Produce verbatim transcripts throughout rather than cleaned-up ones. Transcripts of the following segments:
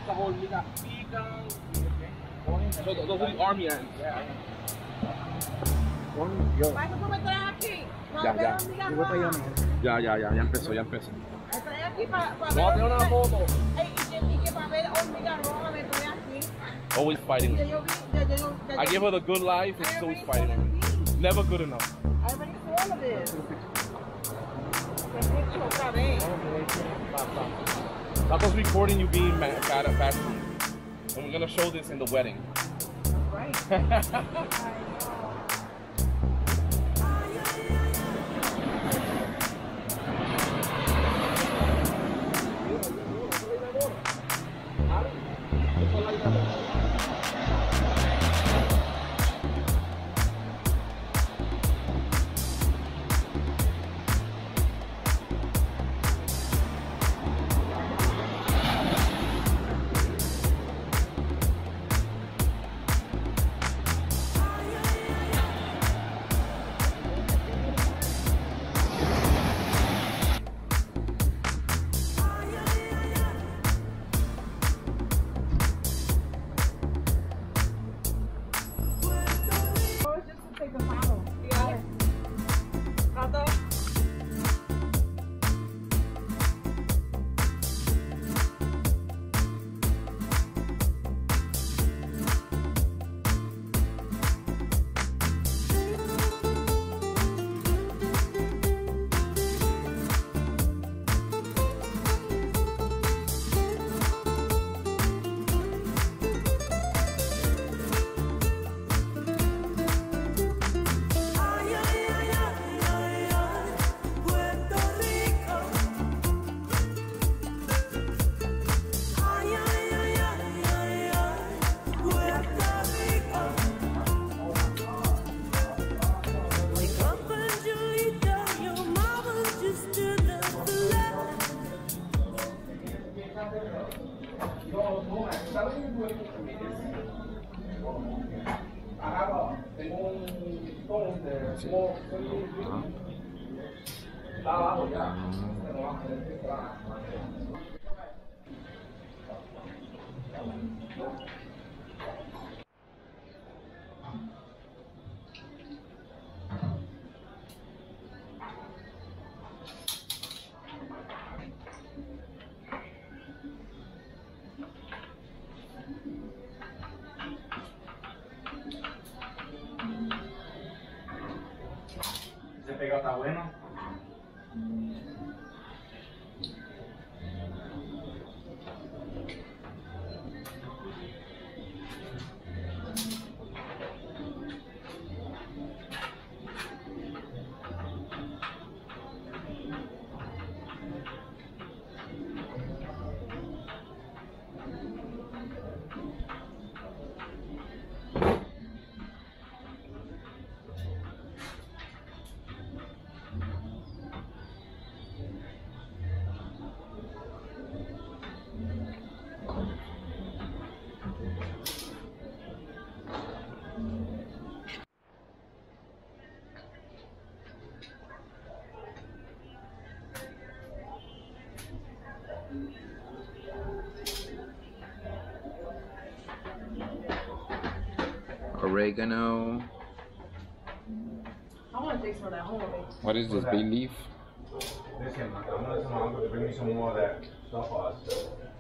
the whole liga vegan. So those are the army ants. Yeah. Yo. Para que tú me traes aquí. Ya, Para ya. ver hormigas Yo voy para allá, rojas. mija. Ya, ya, ya, ya empezó, ya empezó. Me traes aquí para, para Vamos a ver tener una hormigas- foto. Ey, y que, y que para ver hormigas rojas me traes aquí. Always fighting. Ya yo vi, ya yo- ya I yo- give her the good life and I she's always already fighting. saw the Never good enough. I already saw all of this. Perfecto, otra vez. Taco's recording you being mad, bad at fast food. And we're gonna show this in the wedding. That's right. Take a photo. Yeah. Photo. Ese pegado está bueno. Oregano. I want to take some of that home with me. What is this? Bay leaf? Listen, I'm gonna tell my uncle to bring me some more of that stuff for us.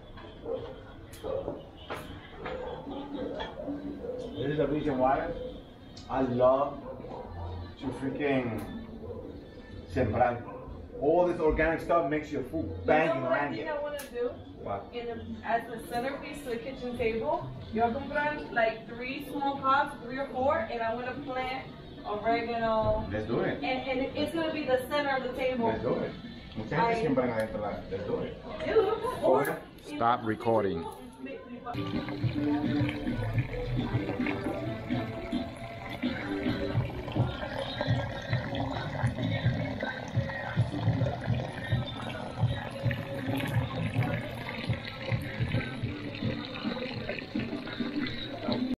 This is the reason why I love to freaking sembrar. All this organic stuff makes your food banging You know what I around think you. I want to do? What? In the, as the centerpiece to the kitchen table, you're gonna put like three small pots, three or four, and I'm gonna plant oregano. Let's do it. And, and it's gonna be the center of the table. Let's do it. Mucha gente I- siembra adentro la. Let's do it. Ew, or, Stop recording.